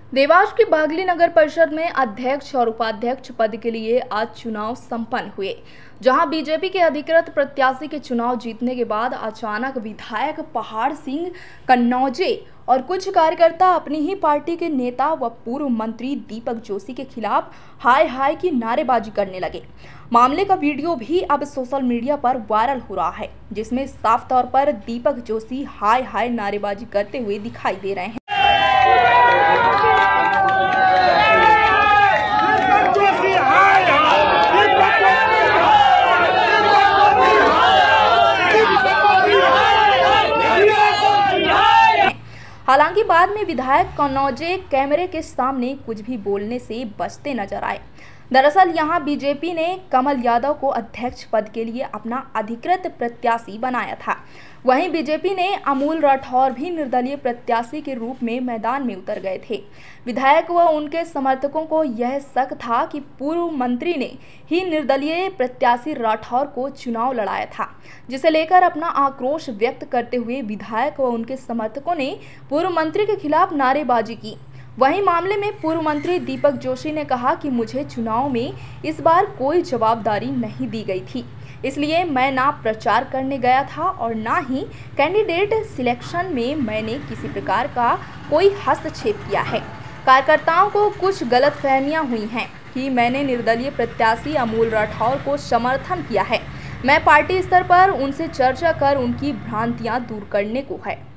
देवास के बागली नगर परिषद में अध्यक्ष और उपाध्यक्ष पद के लिए आज चुनाव संपन्न हुए, जहां बीजेपी के अधिकृत प्रत्याशी के चुनाव जीतने के बाद अचानक विधायक पहाड़ सिंह कन्नौजे और कुछ कार्यकर्ता अपनी ही पार्टी के नेता व पूर्व मंत्री दीपक जोशी के खिलाफ हाय हाय की नारेबाजी करने लगे। मामले का वीडियो भी अब सोशल मीडिया पर वायरल हो रहा है, जिसमें साफ तौर पर दीपक जोशी हाय हाय नारेबाजी करते हुए दिखाई दे रहे हैं। हालांकि बाद में विधायक कन्नौजे कैमरे के सामने कुछ भी बोलने से बचते नजर आए। दरअसल यहां बीजेपी ने कमल यादव को अध्यक्ष पद के लिए अपना अधिकृत प्रत्याशी बनाया था। वहीं बीजेपी ने अमूल राठौर भी निर्दलीय प्रत्याशी के रूप में मैदान में उतर गए थे। विधायक व उनके समर्थकों को यह शक था कि पूर्व मंत्री ने ही निर्दलीय प्रत्याशी राठौर को चुनाव लड़ाया था, जिसे लेकर अपना आक्रोश व्यक्त करते हुए विधायक व उनके समर्थकों ने पूर्व मंत्री के खिलाफ नारेबाजी की। वहीं मामले में पूर्व मंत्री दीपक जोशी ने कहा कि मुझे चुनाव में इस बार कोई जवाबदारी नहीं दी गई थी, इसलिए मैं ना प्रचार करने गया था और ना ही कैंडिडेट सिलेक्शन में मैंने किसी प्रकार का कोई हस्तक्षेप किया है। कार्यकर्ताओं को कुछ गलतफहमियां हुई हैं कि मैंने निर्दलीय प्रत्याशी अमूल राठौर को समर्थन किया है। मैं पार्टी स्तर पर उनसे चर्चा कर उनकी भ्रांतियां दूर करने को है।